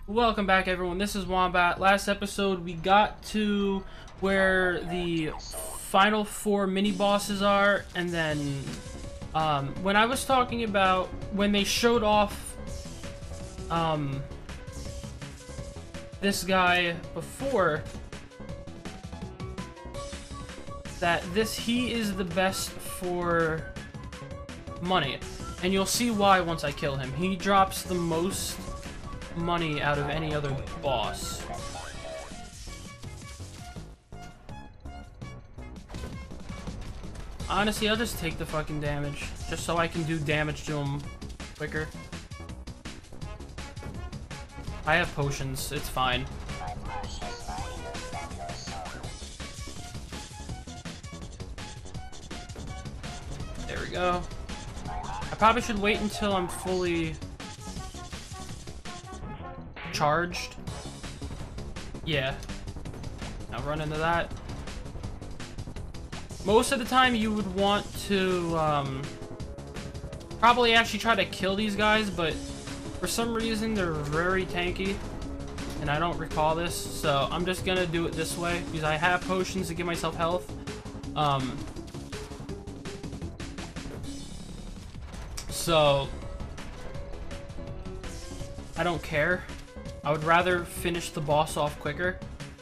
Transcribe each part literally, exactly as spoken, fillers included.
Welcome back, everyone. This is Wombat. Last episode, we got to where the final four mini-bosses are, and then um, when I was talking about when they showed off um, this guy before, that this he is the best for money, and you'll see why once I kill him. He drops the most money out of any other boss. Honestly, I'll just take the fucking damage, just so I can do damage to him quicker. I have potions, it's fine. There we go. I probably should wait until I'm fully charged. Yeah. Now run into that. Most of the time you would want to um, probably actually try to kill these guys, but for some reason they're very tanky, and I don't recall this, so I'm just gonna do it this way because I have potions to give myself health. Um, so I don't care. I would rather finish the boss off quicker.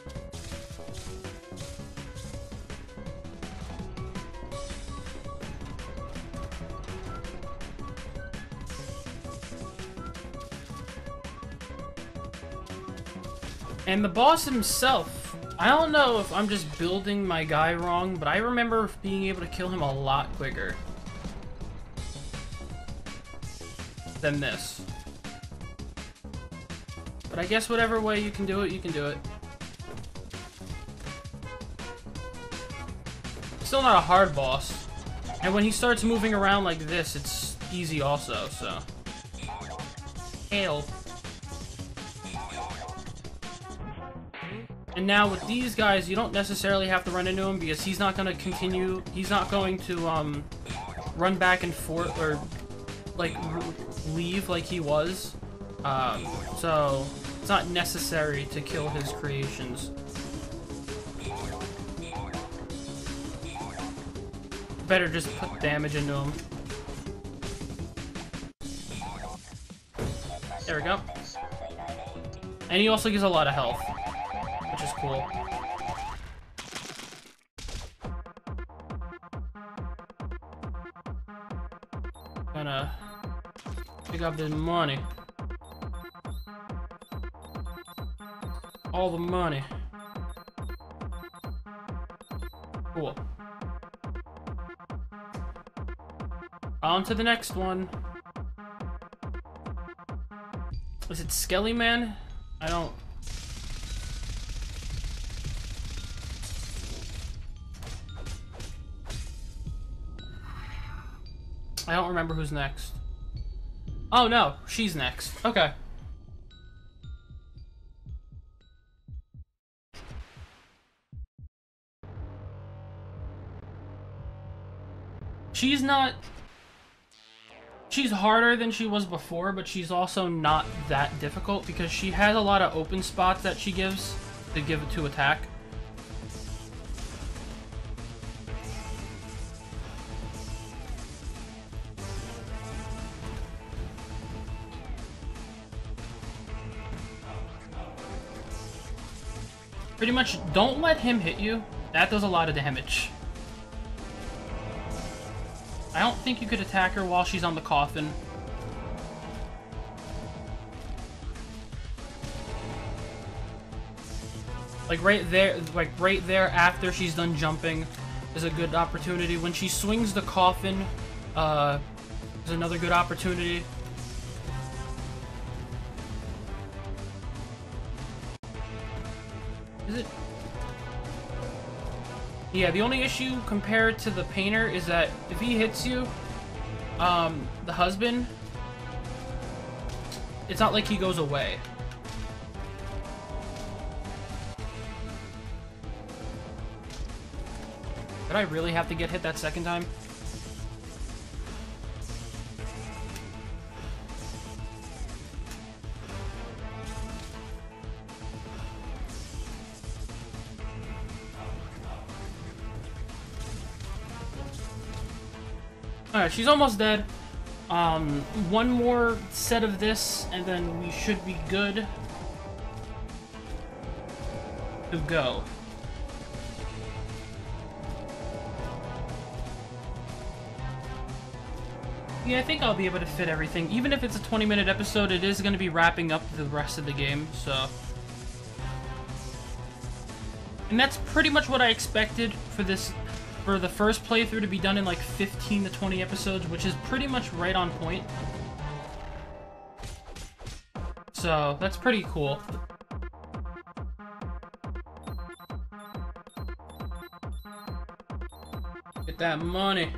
And the boss himself, I don't know if I'm just building my guy wrong, but I remember being able to kill him a lot quicker than this. But I guess whatever way you can do it, you can do it. Still not a hard boss. And when he starts moving around like this, it's easy also, so. Hail. And now with these guys, you don't necessarily have to run into him because he's not going to continue, he's not going to um, run back and forth or like leave like he was. Um, so it's not necessary to kill his creations. Better just put damage into him. There we go. And he also gives a lot of health, which is cool. Gonna pick up this money. All the money. Cool. On to the next one. Is it Skelly Man? I don't... I don't remember who's next. Oh no, she's next. Okay. She's not... She's harder than she was before, but she's also not that difficult because she has a lot of open spots that she gives to give it to attack. Pretty much, don't let him hit you. That does a lot of damage. I don't think you could attack her while she's on the coffin. Like right there, like right there after she's done jumping is a good opportunity. When she swings the coffin, uh, is another good opportunity. Is it? Yeah, the only issue compared to the painter is that if he hits you, um, the husband, it's not like he goes away. Did I really have to get hit that second time? Alright, she's almost dead. Um, one more set of this, and then we should be good to go. Yeah, I think I'll be able to fit everything. Even if it's a twenty minute episode, it is going to be wrapping up the rest of the game, so... And that's pretty much what I expected for this, for the first playthrough to be done in like fifteen to twenty episodes, which is pretty much right on point. So, that's pretty cool. Get that money.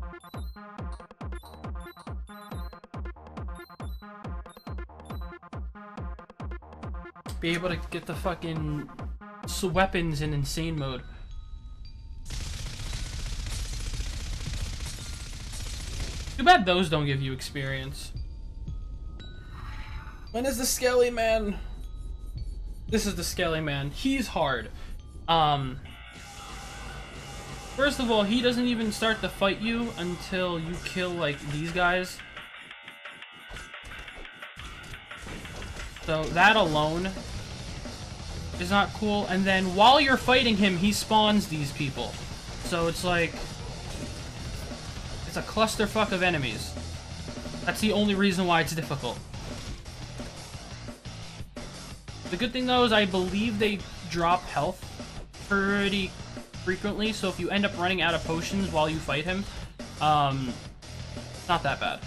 Be able to get the fucking weapons in insane mode. Too bad those don't give you experience. When is the Skelly Man? This is the Skelly Man. He's hard. Um, first of all, he doesn't even start to fight you until you kill, like, these guys. So that alone is not cool. And then while you're fighting him, he spawns these people. So it's like... it's a clusterfuck of enemies. That's the only reason why it's difficult. The good thing, though, is I believe they drop health pretty frequently. So if you end up running out of potions while you fight him, um, it's not that bad.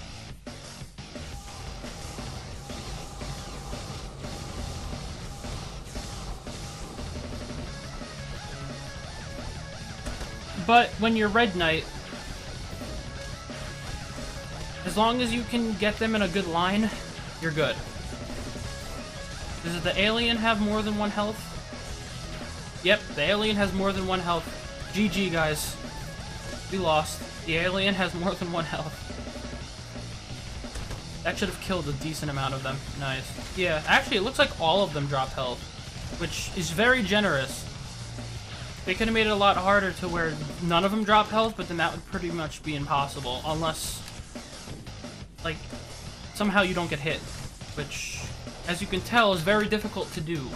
But when you're Red Knight, as long as you can get them in a good line, you're good. Does the alien have more than one health? Yep, the alien has more than one health. G G, guys. We lost. The alien has more than one health. That should have killed a decent amount of them. Nice. Yeah, actually, it looks like all of them drop health, which is very generous. They could have made it a lot harder to where none of them drop health, but then that would pretty much be impossible, unless, like, somehow you don't get hit, which, as you can tell, is very difficult to do.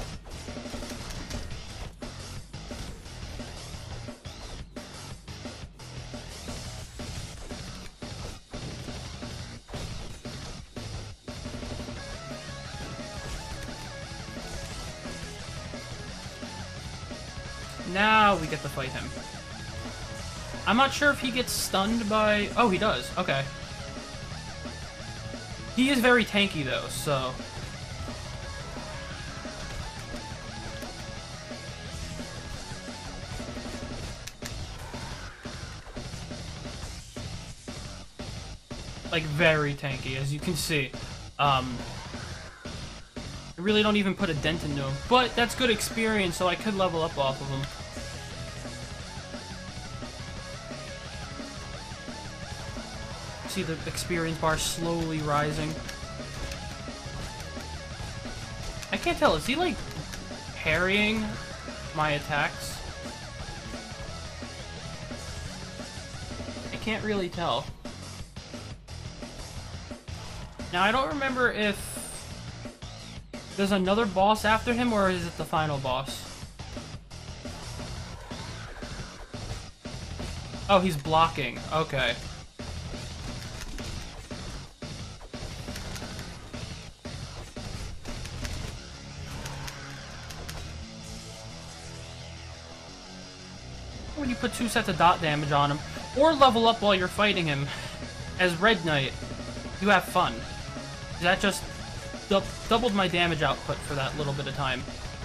Now we get to fight him. I'm not sure if he gets stunned by... oh, he does. Okay. He is very tanky, though, so... like, very tanky, as you can see. Um... I really don't even put a dent into him. But that's good experience, so I could level up off of him. See the experience bar slowly rising. I can't tell, is he like parrying my attacks? I can't really tell. Now I don't remember if there's another boss after him, or is it the final boss? Oh, he's blocking. Okay. When you put two sets of dot damage on him, or level up while you're fighting him, as Red Knight, you have fun. That just du doubled my damage output for that little bit of time.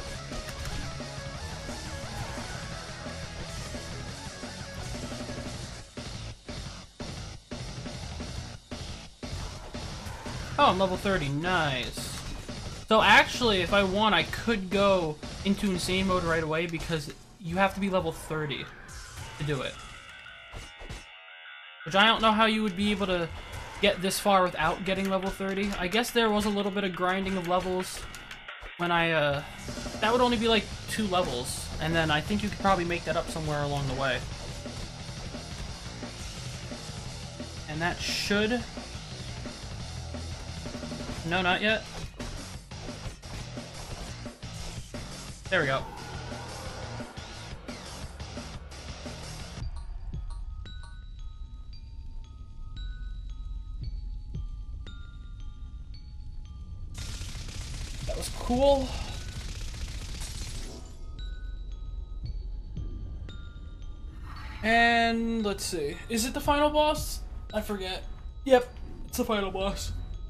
Oh, I'm level thirty. Nice. So actually, if I want, I could go into insane mode right away because you have to be level thirty to do it. Which I don't know how you would be able to get this far without getting level thirty. I guess there was a little bit of grinding of levels when I, uh... that would only be like two levels, and then I think you could probably make that up somewhere along the way. And that should... No, not yet. There we go. That was cool. And let's see. Is it the final boss? I forget. Yep, it's the final boss.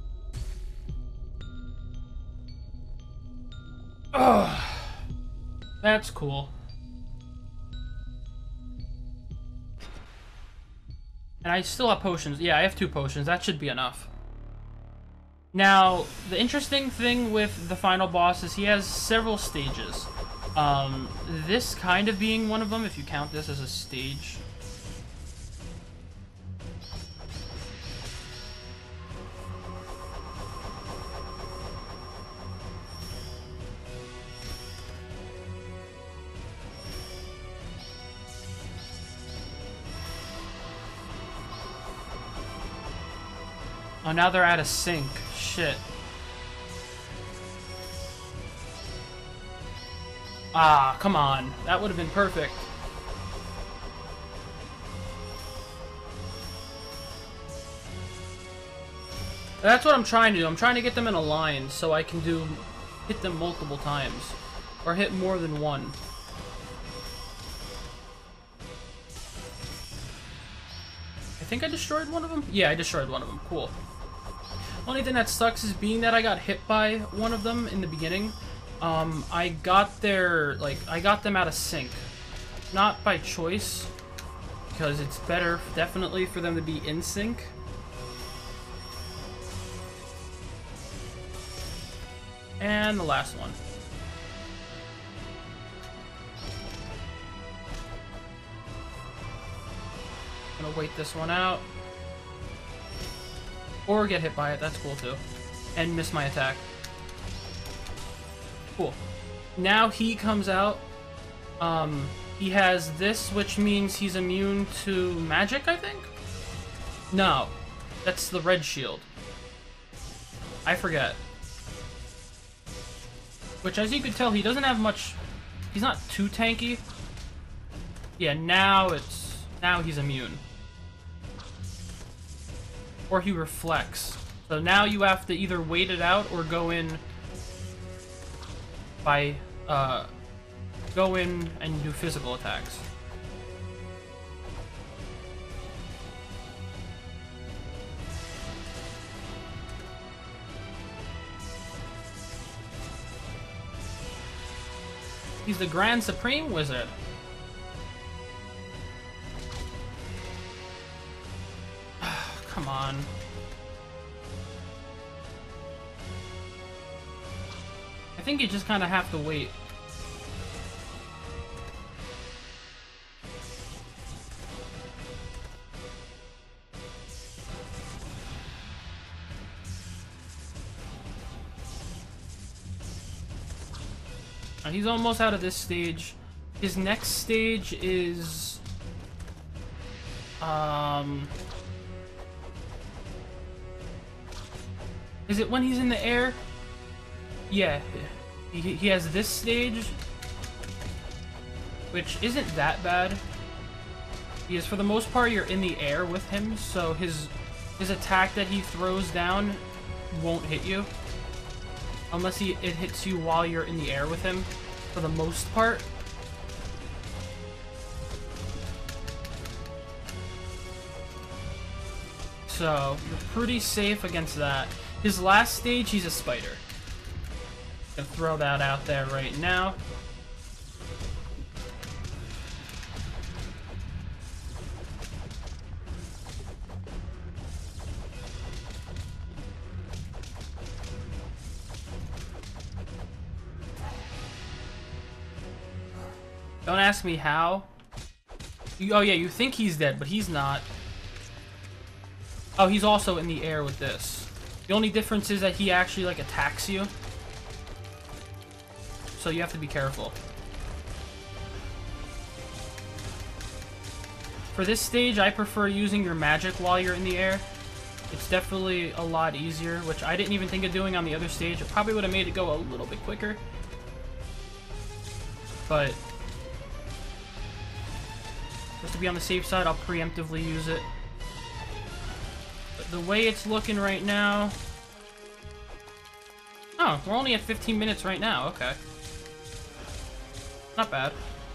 Ugh. That's cool. And I still have potions. Yeah, I have two potions. That should be enough. Now, the interesting thing with the final boss is he has several stages. Um, this kind of being one of them, if you count this as a stage. Oh, now they're out of sync. Shit. Ah, come on. That would have been perfect. That's what I'm trying to do. I'm trying to get them in a line so I can do hit them multiple times. Or hit more than one. I think I destroyed one of them? Yeah, I destroyed one of them. Cool. Only thing that sucks is being that I got hit by one of them in the beginning. Um, I got their, like, I got them out of sync. Not by choice, because it's better, definitely, for them to be in sync. And the last one. I'm gonna wait this one out. Or get hit by it, that's cool too. And miss my attack. Cool. Now he comes out. Um, he has this, which means he's immune to magic, I think? No. That's the red shield. I forget. Which, as you could tell, he doesn't have much... He's not too tanky. Yeah, now it's... Now he's immune. Or he reflects. So now you have to either wait it out or go in by, uh, go in and do physical attacks. He's the Grand Supreme Wizard. Come on. I think you just kind of have to wait. Uh, he's almost out of this stage. His next stage is... Um... Is it when he's in the air? Yeah. He, he has this stage, which isn't that bad. Because for the most part, you're in the air with him, so his his attack that he throws down won't hit you. Unless he, it hits you while you're in the air with him, for the most part. So, you're pretty safe against that. His last stage, he's a spider. Gonna throw that out there right now. Don't ask me how. You, oh yeah, you think he's dead, but he's not. Oh, he's also in the air with this. The only difference is that he actually, like, attacks you. So you have to be careful. For this stage, I prefer using your magic while you're in the air. It's definitely a lot easier, which I didn't even think of doing on the other stage. It probably would have made it go a little bit quicker. But just to be on the safe side, I'll preemptively use it. But the way it's looking right now... Oh, we're only at fifteen minutes right now. Okay. Not bad.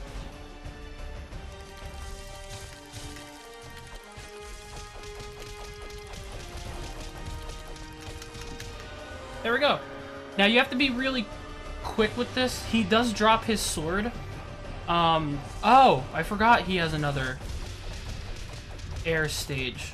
There we go. Now you have to be really quick with this. He does drop his sword. Um, oh, I forgot he has another air stage.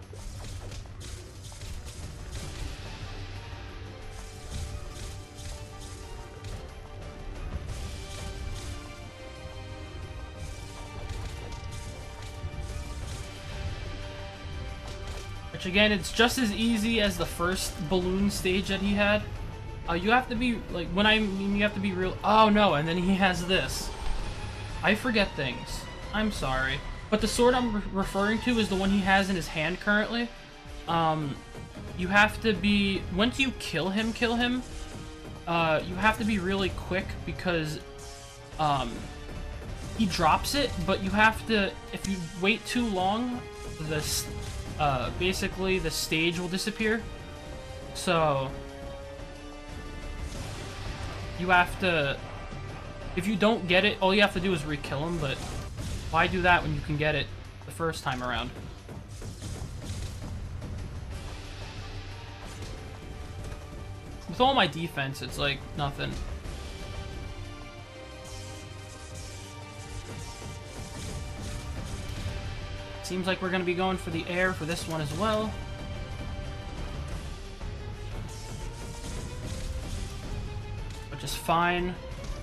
Which again, it's just as easy as the first balloon stage that he had. Uh, you have to be, like, when I mean you have to be real- oh no, and then he has this. I forget things. I'm sorry. But the sword I'm re referring to is the one he has in his hand currently. Um, you have to be, once you kill him, kill him, uh, you have to be really quick because, um, he drops it, but you have to, if you wait too long, this, uh, basically the stage will disappear. So, you have to, if you don't get it, all you have to do is re-kill him, but why do that when you can get it the first time around? With all my defense, it's like nothing. Seems like we're gonna be going for the air for this one as well. Which is fine.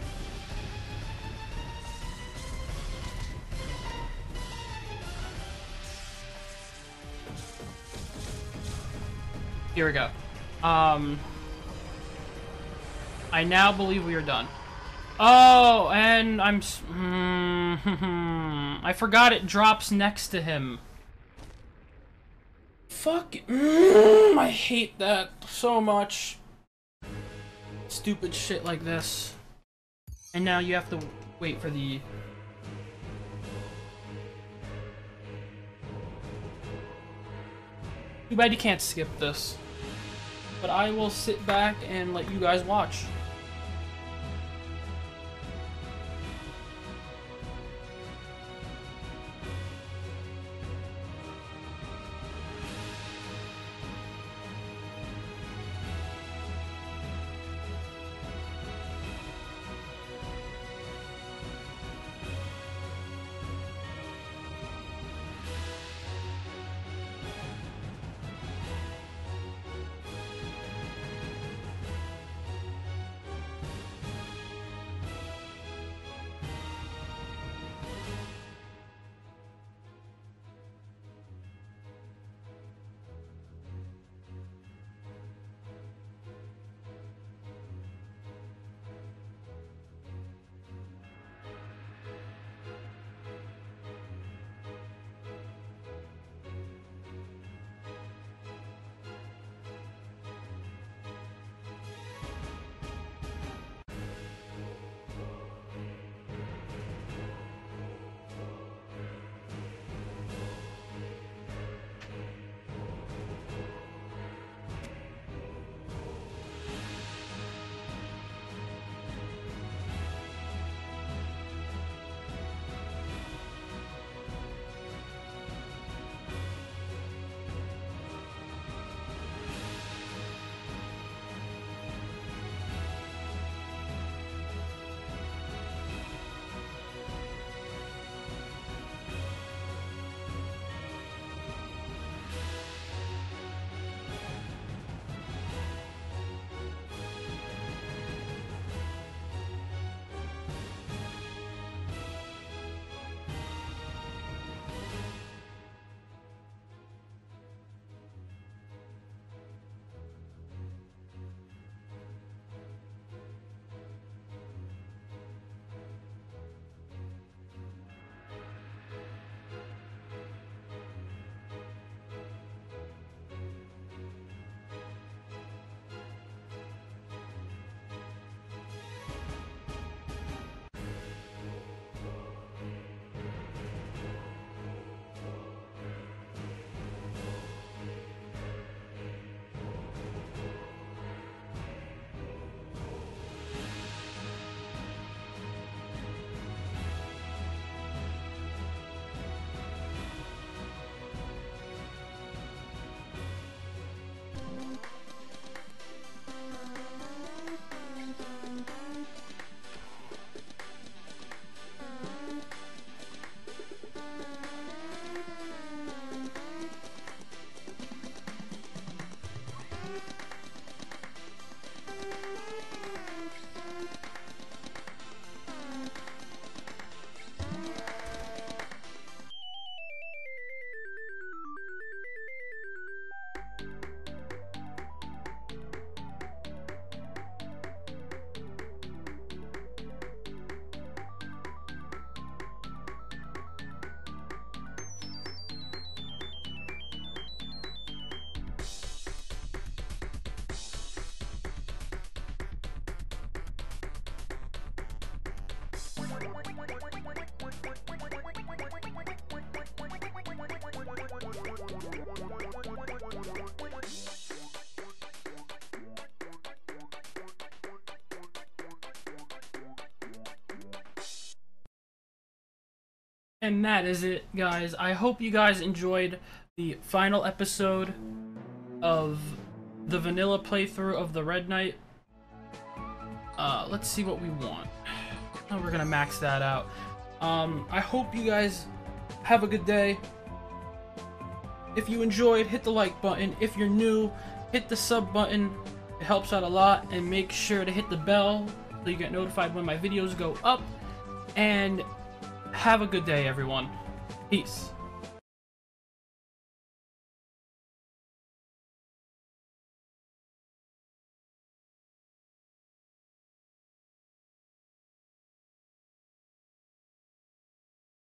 Here we go. Um, I now believe we are done. Oh, and I'm... Mm, I forgot it drops next to him. Fuck. Mm, I hate that so much. Stupid shit like this. And now you have to wait for the... Too bad you can't skip this. But I will sit back and let you guys watch. And that is it, guys. I hope you guys enjoyed the final episode of the vanilla playthrough of the Red Knight. Uh, let's see what we want. Oh, we're gonna max that out. Um, I hope you guys have a good day. If you enjoyed, hit the like button. If you're new, hit the sub button. It helps out a lot. And make sure to hit the bell so you get notified when my videos go up. And have a good day, everyone. Peace.